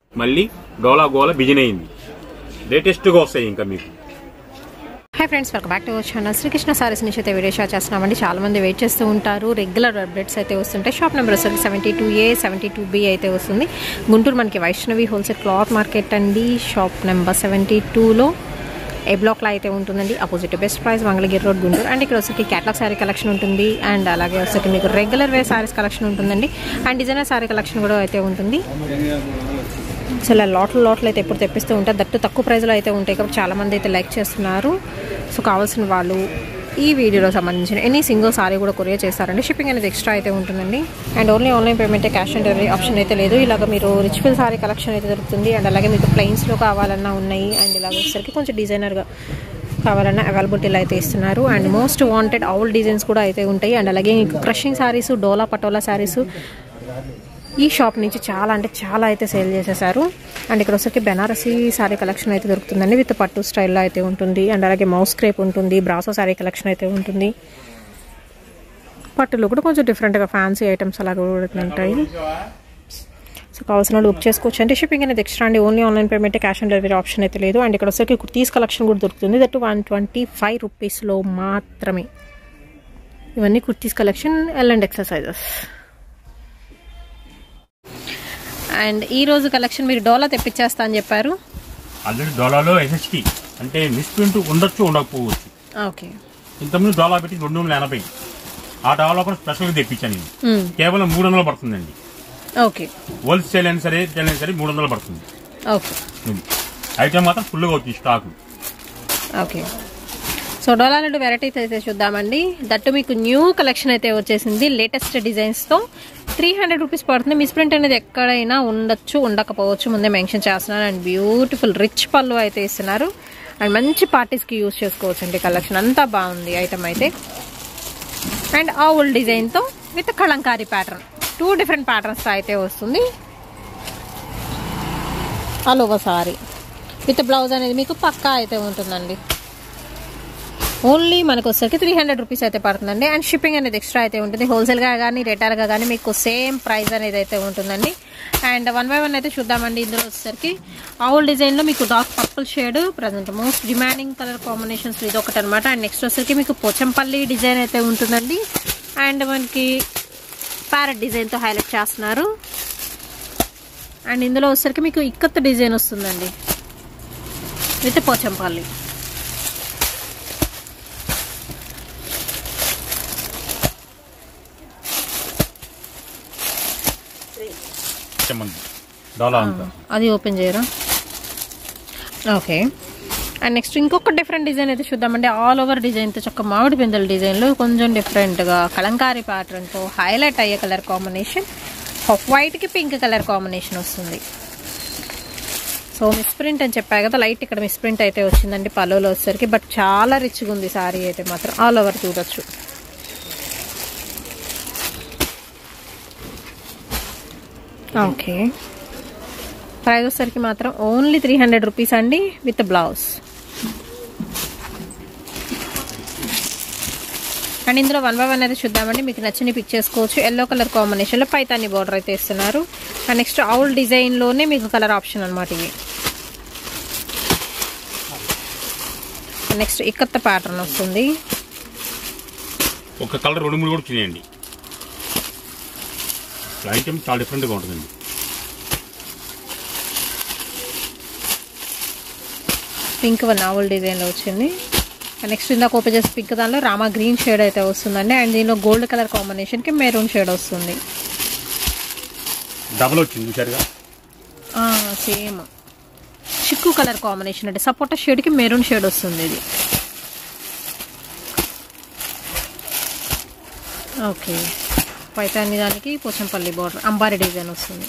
మళ్ళీ డోలా గోలా బిజిన్ అయింది. లేటెస్ట్గా వస్తాయి ఇంకా మీకు. Hi friends, welcome back to our channel. Srikrishna saris నుంచి అయితే వీడియో షేర్ చేస్తున్నామండి. చాలా మంది వెయిట్ చేస్తూ ఉంటారు. రెగ్యులర్ అప్డేట్స్ అయితే వస్తుంటాయి. షాప్ నెంబర్ వచ్చేసి 72A 72B అయితే వస్తుంది. గుంటూరు మనకి వైష్ణవి హోల్సేల్ క్లాత్ మార్కెట్ అండి. షాప్ నెంబర్ 72లో ఏ బ్లాక్లో అయితే ఉంటుందండి. Opposite best price Mangalagiri road Guntur. And ఇక్కడ వచ్చేసి క్యాటలాగ్ శారీ కలెక్షన్ ఉంటుంది. అండ్ అలాగే వచ్చేసి మీకు రెగ్యులర్ వేర్ శారీస్ కలెక్షన్ ఉంటుందండి. అండ్ డిజైనర్ శారీ కలెక్షన్ కూడా అయితే ఉంటుంది. చాలా లోట్లు అయితే ఎప్పుడు తెప్పిస్తూ ఉంటారు. దట్టు తక్కువ ప్రైస్లో అయితే ఉంటాయి కాబట్టి చాలామంది అయితే లైక్ చేస్తున్నారు. సో కావాల్సిన వాళ్ళు ఈ వీడియోలో సంబంధించిన ఎనీ సింగిల్ సారీ కూడా కొరియర్ చేస్తారండి. షిప్పింగ్ అనేది ఎక్స్ట్రా అయితే ఉంటుందండి. And only online payment, cash on delivery option అయితే లేదు. ఇలాగ మీరు రిచ్ ఫిల్ సారీ కలెక్షన్ అయితే దొరుకుతుంది. అండ్ అలాగే మీకు ప్లెయిన్స్లో కావాలన్నా ఉన్నాయి. అండ్ ఇలాగ వచ్చేసరికి కొంచెం డిజైనర్గా కావాలన్నా అవైలబిలిటీలో అయితే ఇస్తున్నారు. And most wanted all designs కూడా అయితే ఉంటాయి. అండ్ అలాగే మీకు క్రషింగ్ సారీస్, డోలా పటోలా సారీస్ ఈ షాప్ నుంచి చాలా అంటే చాలా అయితే సేల్ చేసేసారు. అండ్ ఇక్కడ వచ్చరికి బెనారసీ సారీ కలెక్షన్ అయితే దొరుకుతుందండి. విత్ పట్టు స్టైల్లో అయితే ఉంటుంది. అండ్ అలాగే మౌస్ క్రేప్ ఉంటుంది. బ్రాసో సారీ కలెక్షన్ అయితే ఉంటుంది. పట్టులో కూడా కొంచెం డిఫరెంట్గా ఫ్యాన్సీ ఐటమ్స్ అలాగే ఉంటాయి. సో కావాల్సిన వాళ్ళు బుక్ చేసుకోవచ్చు. అంటే షిప్పింగ్ అనేది ఎక్స్ట్రా అండి. Only online payment, cash on delivery option అయితే లేదు. అండ్ ఇక్కడ వచ్చరికి కుర్తీస్ కలెక్షన్ కూడా దొరుకుతుంది. దట్ 125 రూపీస్లో మాత్రమే. ఇవన్నీ kurtis collection, L and exercises. And ఈ రోజు కలెక్షన్ మీరు డోలా తెప్పించేస్తా అని చెప్పారు. ఆల్రెడీ డోలాలో SHT అంటే మిస్ప్రింట్ ఉండొచ్చు, ఉండకపోవచ్చు. ఓకే, ఇంతకుముందు డోలా పెట్టి 280. ఆ డోలా కూడా స్పెషల్గా తెప్పించాను నేను. కేవలం 300 పడుతుందండి. ఓకే, హోల్సేల్ అయినా సరే, రిటైల్ అయినా సరే 300 పడుతుంది. ఓకే, ఐటమ్ మాత్రం ఫుల్గా అవుతుంది స్టాక్. ఓకే. సో డోలా లడ్డు వెరైటీస్ అయితే చూద్దామండి. దట్టు మీకు న్యూ కలెక్షన్ అయితే వచ్చేసింది. లేటెస్ట్ డిజైన్స్తో 300 రూపీస్ పడుతుంది. మిస్ప్రింట్ అనేది ఎక్కడైనా ఉండొచ్చు, ఉండకపోవచ్చు, ముందే మెన్షన్ చేస్తున్నారు. అండ్ బ్యూటిఫుల్ రిచ్ పళ్ళు అయితే ఇస్తున్నారు. అండ్ మంచి పార్టీస్కి యూజ్ చేసుకోవచ్చు అండి. కలెక్షన్ అంతా బాగుంది ఐటమ్ అయితే. అండ్ ఆవుల్ డిజైన్తో విత్ కలంకారీ ప్యాటర్న్, 2 డిఫరెంట్ ప్యాటర్న్స్తో అయితే వస్తుంది. All over sari with blouse అనేది మీకు పక్కా అయితే ఉంటుందండి. ఓన్లీ మనకు వచ్చేసరికి 300 రూపీస్ అయితే పడుతుందండి. అండ్ షిప్పింగ్ అనేది ఎక్స్ట్రా అయితే ఉంటుంది. హోల్సేల్గా కానీ రిటైల్గా కానీ మీకు సేమ్ ప్రైస్ అనేది అయితే ఉంటుందండి. అండ్ 1 by 1 అయితే చూద్దామండి. ఇందులో వచ్చేసరికి ఆవుల్ డిజైన్లో మీకు dark purple shade present most demanding colour combinations ఇది ఒకటి అనమాట. అండ్ నెక్స్ట్ వచ్చేసరికి మీకు పోచంపల్లి డిజైన్ అయితే ఉంటుందండి. అండ్ మనకి ప్యారెట్ డిజైన్తో హైలైట్ చేస్తున్నారు. అండ్ ఇందులో వచ్చేసరికి మీకు ఇక్కత్ డిజైన్ వస్తుందండి విత్ పోచంపల్లి. అది ఓపెన్ చేయరా? ఓకే. అండ్ నెక్స్ట్ ఇంకొక డిఫరెంట్ డిజైన్ అయితే చూద్దామండి. ఆల్ ఓవర్ డిజైన్తో చక్క మామిడి పిందెల డిజైన్లో కొంచెం డిఫరెంట్గా కలంకారీ ప్యాటర్న్తో హైలైట్ అయ్యే కలర్ కాంబినేషన్. ఆఫ్ వైట్కి పింక్ కలర్ కాంబినేషన్ వస్తుంది. సో మిస్ప్రింట్ అని చెప్పాయి కదా, లైట్ ఇక్కడ మిస్ప్రింట్ అయితే వచ్చిందండి పళ్ళులో వచ్చేసరికి. బట్ చాలా రిచ్గా ఉంది సారీ అయితే మాత్రం. ఆల్ ఓవర్ చూడొచ్చు. ఓకే, ప్రైస్ వచ్చేసరికి మాత్రం ఓన్లీ 300 రూపీస్ అండి విత్ బ్లౌజ్. అండ్ ఇందులో 1 by 1 అయితే చూద్దామండి. మీకు నచ్చిన పిక్ చేసుకోవచ్చు. ఎల్లో కలర్ కాంబినేషన్లో పైతాని బార్డర్ అయితే ఇస్తున్నారు. అండ్ నెక్స్ట్ ఆవుల్ డిజైన్లోనే మీకు కలర్ ఆప్షన్ అనమాట ఇవి. నెక్స్ట్ ఇక్కత్త ప్యాటర్న్ వస్తుంది. ఒక కలర్ 2-3 కూడా చేయండి. ఐటమ్ చాలా డిఫరెంట్గా ఉంటుందండి. పింక్ నావల్ డిజైన్లో వచ్చింది. నెక్స్ట్ ఇందాక ఓపెన్ చేసి పింక్ దానిలో రామా గ్రీన్ షేడ్ అయితే వస్తుందండి. అండ్ దీనిలో గోల్డ్ కలర్ కాంబినేషన్కి మెరూన్ షేడ్ వస్తుంది. డబుల్ వచ్చింది సరిగా సేమ్ చిక్కు కలర్ కాంబినేషన్ అంటే సపోటా షేడ్కి మెరూన్ షేడ్ వస్తుంది ఇది. ఓకే, పైతాని దానికి పోచంపల్లి బార్డర్ అంబారి డిజైన్ వస్తుంది.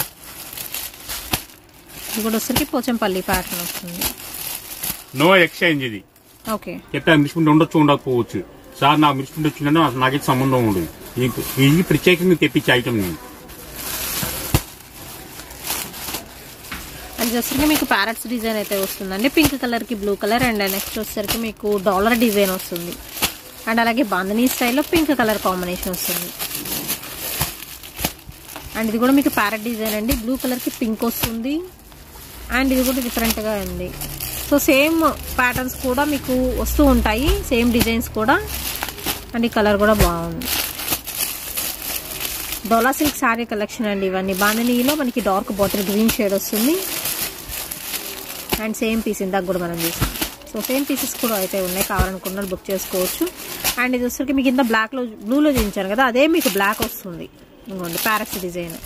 ఇది కూడా వచ్చరికి పోచంపల్లి ప్యాటర్న్ వస్తుంది. నో ఎక్స్చేంజ్ ఇది. ఓకే, ఎట్లా మిస్ప్రింట్ ఉండొచ్చు, ఉండకపోవచ్చు. సార్ నాకు మిస్ప్రింట్ వచ్చిందంటే నాకైతే సంబంధం ఉండదు. ఇది ప్రత్యేకంగా తెప్పించే ఐటమ్ నేను. అది వచ్చరికి మీకు ప్యారెట్స్ డిజైన్ అయితే వస్తుందండి. పింక్ కలర్కి బ్లూ కలర్. అండ్ నెక్స్ట్ వచ్చేసరికి మీకు డాలర్ డిజైన్ వస్తుంది. అండ్ అలాగే బాంధనీ స్టైల్లో పింక్ కలర్ కాంబినేషన్ వస్తుంది. అండ్ ఇది కూడా మీకు ప్యారెట్ డిజైన్ అండి. బ్లూ కలర్కి పింక్ వస్తుంది. అండ్ ఇది కూడా డిఫరెంట్గా ఉంది. సో సేమ్ ప్యాటర్న్స్ కూడా మీకు వస్తూ ఉంటాయి, సేమ్ డిజైన్స్ కూడా. అండ్ ఈ కలర్ కూడా బాగుంది. డోలా సిల్క్ శారీ కలెక్షన్ అండి ఇవన్నీ. బాందినీలో మనకి డార్క్ బాటిల్ గ్రీన్ షేడ్ వస్తుంది. అండ్ సేమ్ పీస్ ఇందాక కూడా మనం చూసాం. సో సేమ్ పీసెస్ కూడా అయితే ఉన్నాయి, కావాలనుకున్నది బుక్ చేసుకోవచ్చు. అండ్ ఇది వచ్చరికి మీకు ఇంత బ్లాక్లో బ్లూలో చూపించాను కదా, అదే మీకు బ్లాక్ వస్తుంది. ఇంకోండి ప్యారెట్స్ డిజైన్.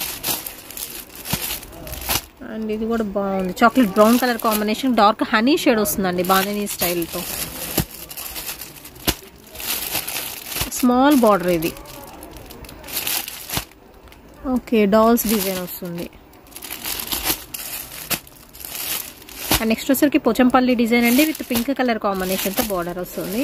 అండ్ ఇది కూడా బాగుంది. Chocolate brown colour combination, dark honey shade వస్తుందండి బాందినీ స్టైల్తో. స్మాల్ బార్డర్ ఇది. ఓకే, డాల్స్ డిజైన్ వస్తుంది. అండ్ నెక్స్ట్ వచ్చరికి పోచంపల్లి డిజైన్ అండి, విత్ పింక్ కలర్ కాంబినేషన్తో బార్డర్ వస్తుంది.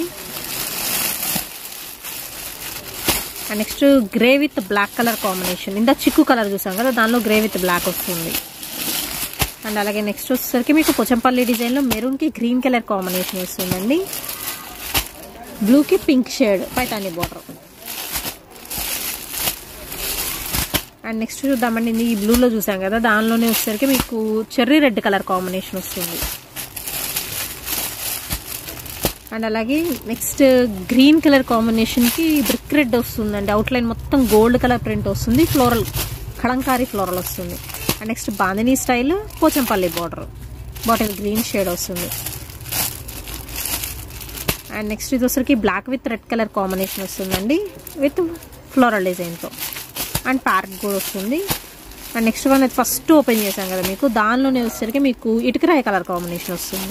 And next grey with black colour combination. ఇందా చిక్కు కలర్ చూసాం కదా, దానిలో గ్రే విత్ బ్లాక్ వస్తుంది. అండ్ అలాగే నెక్స్ట్ వచ్చేసరికి మీకు పోచంపల్లి డిజైన్లో మెరూన్కి గ్రీన్ కలర్ కాంబినేషన్ వస్తుందండి. బ్లూకి pink shade Paithani border. And next చూద్దామండి, ఈ బ్లూలో చూసాం కదా, దానిలోనే వచ్చేసరికి మీకు చెర్రీ రెడ్ కలర్ కాంబినేషన్ వస్తుంది. అండ్ అలాగే నెక్స్ట్ గ్రీన్ కలర్ కాంబినేషన్కి బ్రిక్ రెడ్ వస్తుందండి. అవుట్లైన్ మొత్తం గోల్డ్ కలర్ ప్రింట్ వస్తుంది. ఫ్లోరల్ కలంకారీ ఫ్లోరల్ వస్తుంది. And next bandhani style Pochampalli border, bottle green shade వస్తుంది. అండ్ నెక్స్ట్ ఇది వచ్చరికి black with red colour combination వస్తుందండి, విత్ ఫ్లోరల్ డిజైన్తో. అండ్ ప్యారెట్ కూడా వస్తుంది. అండ్ నెక్స్ట్ వన్ అయితే ఫస్ట్ ఓపెన్ చేసాం కదా మీకు, దానిలోనే వచ్చేసరికి మీకు ఇటుకరాయి కలర్ కాంబినేషన్ వస్తుంది.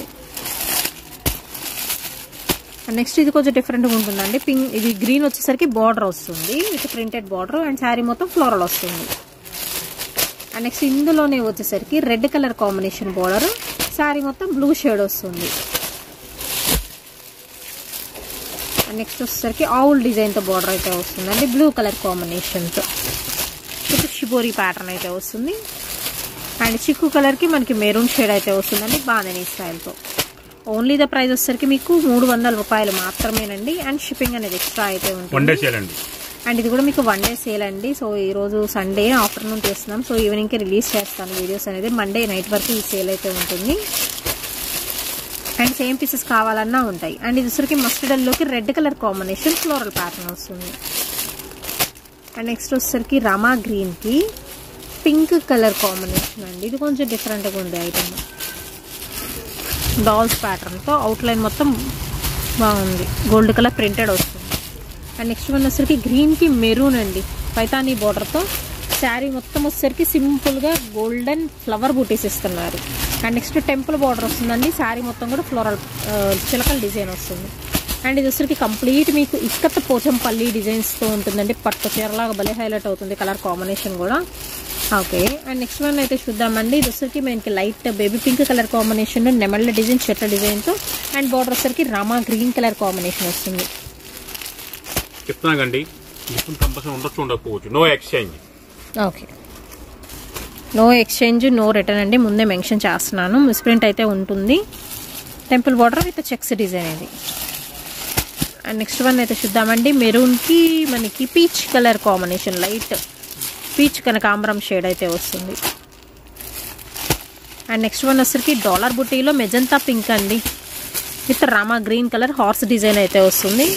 అండ్ నెక్స్ట్ ఇది కొంచెం డిఫరెంట్గా ఉంటుందండి. పింక్ ఇది గ్రీన్ వచ్చేసరికి బార్డర్ వస్తుంది with printed border. And sari మొత్తం ఫ్లోరల్ వస్తుంది. అండ్ నెక్స్ట్ ఇందులోనే వచ్చేసరికి red colour combination border, sari మొత్తం బ్లూ షేడ్ వస్తుంది. అండ్ నెక్స్ట్ వచ్చేసరికి ఆవుల్ డిజైన్తో బార్డర్ అయితే వస్తుందండి, బ్లూ కలర్ కాంబినేషన్తో. ఇది షిబోరి ప్యాటర్న్ అయితే వస్తుంది. అండ్ చిక్కు కలర్కి మనకి మెరూన్ షేడ్ అయితే వస్తుందండి బాందినీ స్టైల్తో. ఓన్లీ ద ప్రైస్ వచ్చేసరికి మీకు 300 రూపాయలు మాత్రమేనండి. అండ్ షిప్పింగ్ అనేది ఎక్స్ట్రా అయితే ఉంటుంది. అండ్ ఇది కూడా మీకు 1 డే సేల్ అండి. సో ఈరోజు సండే ఆఫ్టర్నూన్ చేస్తున్నాం, సో ఈవినింగ్కి రిలీజ్ చేస్తాను వీడియోస్ అనేది. మండే నైట్ వరకు ఈ సేల్ అయితే ఉంటుంది. అండ్ సేమ్ పీసెస్ కావాలన్నా ఉంటాయి. అండ్ ఇది వచ్చరికి మస్టర్డ్ ఎల్లోకి red colour combination floral pattern వస్తుంది. అండ్ నెక్స్ట్ వచ్చేసరికి రమా గ్రీన్కి పింక్ కలర్ కాంబినేషన్ అండి. ఇది కొంచెం డిఫరెంట్గా ఉంది ఐటమ్. డాల్స్ ప్యాటర్న్తో అవుట్లైన్ మొత్తం బాగుంది, గోల్డ్ కలర్ ప్రింటెడ్ వస్తుంది. అండ్ నెక్స్ట్ వన్ వచ్చేసరికి గ్రీన్కి మెరూన్ అండి, పైతానీ బార్డర్తో. శారీ మొత్తం వచ్చేసరికి సింపుల్గా గోల్డెన్ ఫ్లవర్ బూటీస్ ఇస్తున్నారు. అండ్ నెక్స్ట్ టెంపుల్ బార్డర్ వస్తుందండి. శారీ మొత్తం కూడా ఫ్లోరల్ చిలకల డిజైన్ వస్తుంది. అండ్ ఇది వచ్చరికి కంప్లీట్ మీకు ఇక్కత్ పోచంపల్లి డిజైన్స్తో ఉంటుందండి. పట్టు చీరలాగా భలే హైలైట్ అవుతుంది కలర్ కాంబినేషన్ కూడా. ఓకే, అండ్ నెక్స్ట్ వన్ అయితే చూద్దామండి. ఇది వచ్చరికి మనకి light baby pink colour combination, నెమళ్ళ డిజైన్ చెట్ల డిజైన్తో. అండ్ బార్డర్ వచ్చరికి రామా గ్రీన్ కలర్ కాంబినేషన్ వస్తుంది. చెప్తున్నానండి, కంపల్సరీ ఉండొచ్చు ఉండకపోవచ్చు, no exchange. Okay, no exchange no return అండి, ముందే మెన్షన్ చేస్తున్నాను. మిస్ప్రింట్ అయితే ఉంటుంది. Temple border with checks design ఇది. అండ్ నెక్స్ట్ వన్ అయితే చూద్దామండి. మెరూన్కి మనకి peach colour combination, light peach కనకాంబరం షేడ్ అయితే వస్తుంది. అండ్ నెక్స్ట్ వన్ వచ్చరికి డాలర్ బుట్టీలో మెజంతా పింక్ అండి, with Rama green colour horse design అయితే వస్తుంది.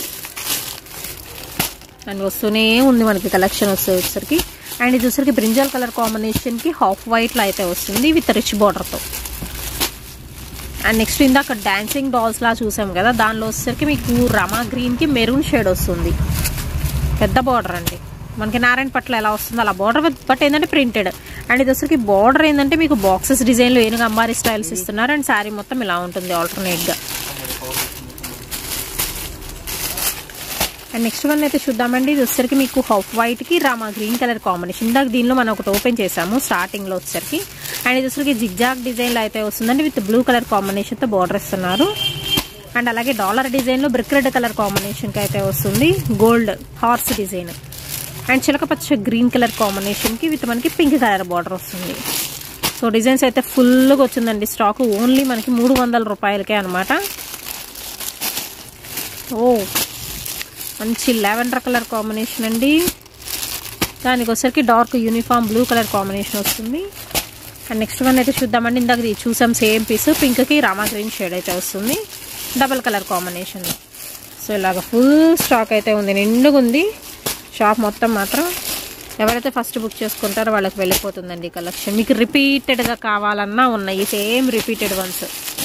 అండ్ వస్తూనే ఉంది మనకి కలెక్షన్ వచ్చేసరికి. అండ్ ఇది వచ్చరికి బ్రింజాల్ కలర్ కాంబినేషన్కి హాఫ్ వైట్లో అయితే వస్తుంది విత్ రిచ్ బార్డర్తో. అండ్ నెక్స్ట్ ఇందాక డాన్సింగ్ డాల్స్ లా చూసాం కదా, దానిలో వచ్చేసరికి మీకు రమా గ్రీన్కి మెరూన్ షేడ్ వస్తుంది. పెద్ద బార్డర్ అండి, మనకి నారాయణ పట్ల ఎలా వస్తుందో అలా బార్డర్, బట్ ఏంటంటే ప్రింటెడ్. అండ్ ఇది వచ్చరికి బార్డర్ ఏంటంటే మీకు బాక్సెస్ డిజైన్లో ఏనుగు అంబారీ స్టైల్స్ ఇస్తున్నారు. అండ్ శారీ మొత్తం ఇలా ఉంటుంది ఆల్టర్నేట్గా. అండ్ నెక్స్ట్ వన్ అయితే చూద్దామండి. ఇది వచ్చరికి మీకు హాఫ్ వైట్కి రామా గ్రీన్ కలర్ కాంబినేషన్. ఇందాక దీనిలో మనం ఒకటి ఓపెన్ చేసాము స్టార్టింగ్లో వచ్చరికి. అండ్ ఇది వచ్చరికి జిగ్జాగ్ డిజైన్లో అయితే వస్తుందండి, విత్ బ్లూ కలర్ కాంబినేషన్తో బార్డర్ ఇస్తున్నారు. అండ్ అలాగే డాలర్ డిజైన్లో బ్రిక్ రెడ్ కలర్ కాంబినేషన్కి అయితే వస్తుంది, గోల్డ్ హార్స్ డిజైన్. అండ్ చిలకపచ్చ గ్రీన్ కలర్ కాంబినేషన్కి విత్ మనకి పింక్ కలర్ బార్డర్ వస్తుంది. సో డిజైన్స్ అయితే ఫుల్గా వచ్చిందండి స్టాక్. ఓన్లీ మనకి 300 రూపాయలకే అనమాట. ఓ మంచి లావెండర్ కలర్ కాంబినేషన్ అండి, దానికి వచ్చరికి dark uniform blue colour combination వస్తుంది. అండ్ నెక్స్ట్ వన్ అయితే చూద్దామండి. ఇందాక చూసాం సేమ్ పీస్, పింక్కి రామా గ్రీన్ షేడ్ అయితే వస్తుంది, డబల్ కలర్ కాంబినేషన్. సో ఇలాగ ఫుల్ స్టాక్ అయితే ఉంది, నిండుగా ఉంది షాప్ మొత్తం. మాత్రం ఎవరైతే ఫస్ట్ బుక్ చేసుకుంటారో వాళ్ళకి వెళ్ళిపోతుందండి ఈ కలెక్షన్. మీకు రిపీటెడ్గా కావాలన్నా ఉన్నాయి, సేమ్ రిపీటెడ్ వన్స్.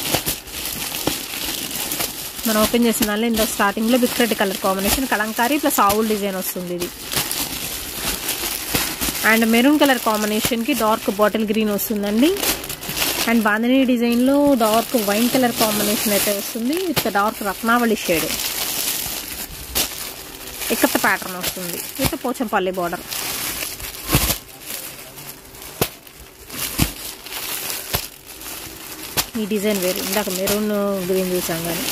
మనం ఓపెన్ చేసిన దానిలో ఇందులో స్టార్టింగ్లో big red colour combination, Kalamkari plus owl design వస్తుంది ఇది. అండ్ మెరూన్ కలర్ కాంబినేషన్కి డార్క్ బాటిల్ గ్రీన్ వస్తుందండి. అండ్ బాంధనీ డిజైన్లో డార్క్ వైన్ కలర్ కాంబినేషన్ అయితే వస్తుంది విత్ డార్క్ రత్నావళి షేడ్. ఇక్కత ప్యాటర్న్ వస్తుంది విత్ పోచంపల్లి బార్డర్. ఈ డిజైన్ వేరు, ఇందాక మెరూన్ గ్రీన్ చూసాం కానీ.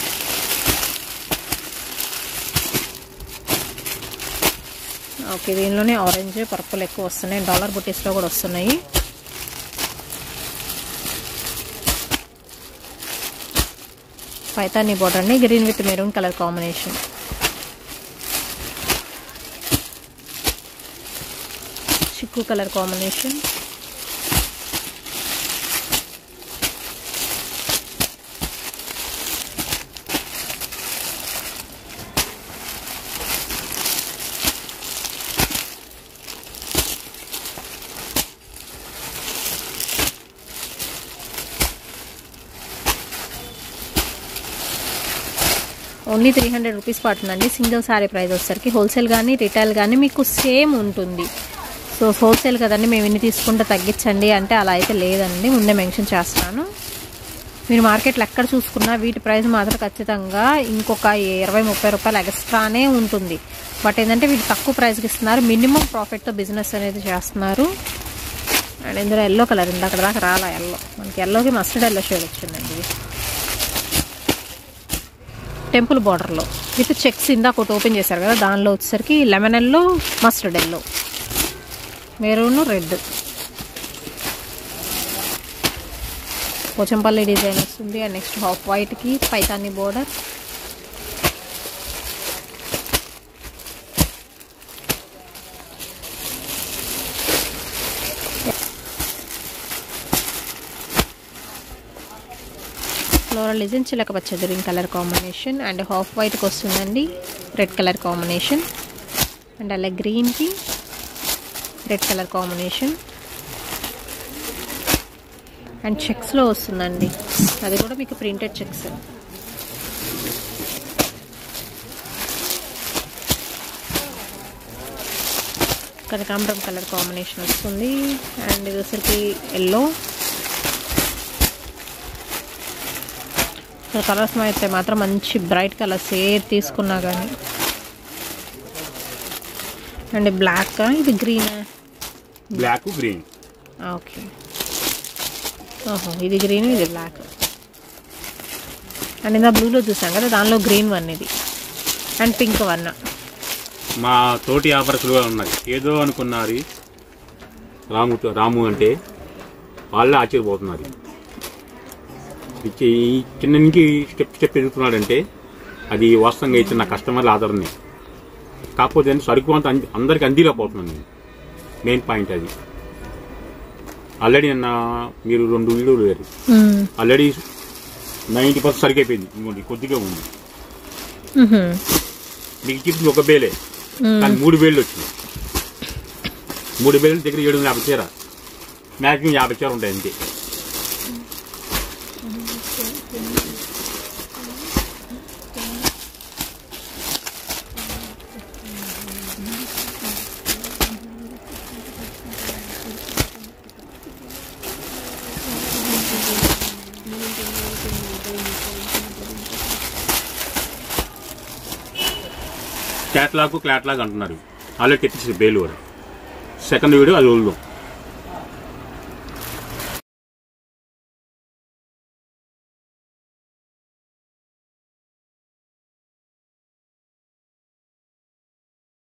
ఓకే, దీనిలోనే ఆరెంజ్ పర్పుల్ ఎక్కువ వస్తున్నాయి, డాలర్ బుటీస్లో కూడా వస్తున్నాయి. పైతానీ బార్డర్ అండి, green with maroon colour combination. Chikoo colour combination. Only 300 rupees పడుతుందండి సింగిల్ శారీ ప్రైస్ వచ్చేసరికి. హోల్సేల్ కానీ రిటైల్ కానీ మీకు సేమ్ ఉంటుంది. సో హోల్సేల్ కదండి మేము ఇన్ని తీసుకుంటే తగ్గించండి అంటే అలా అయితే లేదండి, ముందే మెన్షన్ చేస్తున్నాను. మీరు మార్కెట్లో ఎక్కడ చూసుకున్నా వీటి ప్రైస్ మాత్రం ఖచ్చితంగా ఇంకొక 20-30 రూపాయలు ఎక్స్ట్రానే ఉంటుంది. బట్ ఏంటంటే వీటి తక్కువ ప్రైస్కి ఇస్తున్నారు, మినిమం ప్రాఫిట్తో బిజినెస్ అనేది చేస్తున్నారు. అండ్ ఇందులో ఎల్లో కలర్ ఉంది, అక్కడ దాకా రాలా ఎల్లో, మనకి ఎల్లోకి మస్టర్డ్ ఎల్లో షేడ్ వచ్చిందండి ఇది. టెంపుల్ బార్డర్లో విత్ చెక్స్ ఇందాక ఒకటి ఓపెన్ చేశారు కదా, దానిలో వచ్చేసరికి lemon yellow, mustard yellow, maroon, red, Pochampalli design వస్తుంది. అండ్ నెక్స్ట్ హాఫ్ వైట్కి పైతానీ బోర్డర్. ఫ్లోరల్ డిజైన్ చిలక పచ్చ green colour combination. And half వైట్కి వస్తుందండి రెడ్ కలర్ కాంబినేషన్. అండ్ అలా గ్రీన్కి రెడ్ కలర్ కాంబినేషన్. అండ్ చెక్స్లో వస్తుందండి, అది కూడా మీకు ప్రింటెడ్ చెక్స్. కనకాంబరం కలర్ కాంబినేషన్ వస్తుంది. అండ్ ఇది వచ్చరికి ఎల్లో. కలర్స్ అయితే మాత్రం మంచి బ్రైట్ కలర్స్ ఏది తీసుకున్నా కానీ. అండ్ బ్లాక్, ఇది గ్రీన్, బ్లాక్ గ్రీన్. ఓకే, ఓహో ఇది గ్రీన్ ఇది బ్లాక్. అండ్ ఇందా బ్లూలో చూసాం కదా, దానిలో గ్రీన్ వన్ ఇది. And pink one. మా తోటి వ్యాపారస్తులుగా ఉన్నది, ఏదో అనుకున్నారు రాము అంటే వాళ్ళే ఆశ్చర్యపోతున్నారు. ఈ చిన్న నుంచి స్టెప్ ఎదుగుతున్నాడంటే అది వాస్తవంగా అయితే నా కస్టమర్ల ఆదరణే. కాకపోతే సరుకు అంతా అందరికి అందిలేకపోతున్నాను నేను, మెయిన్ పాయింట్ అది. ఆల్రెడీ నిన్న మీరు 2 వీడియోలు వేరు, ఆల్రెడీ 90% సరుకు అయిపోయింది, కొద్దిగా ఉంది. మీకు చెప్పింది ఒక బేలే కానీ 3 బేళ్ళు వచ్చినాయి. 3 బేళ్ళ దగ్గర 750 చీర, మ్యాక్సిమం 50 చీర ఉంటాయి అంతే. క్లాట్లాగ్ అంటున్నారు, ఆల్రెడీ తెప్పించారు బేలు కూడా. సెకండ్ వీడియో అది వదులుదాం.